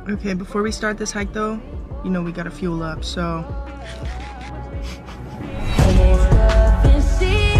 Okay, before we start this hike though, you know we gotta fuel up, so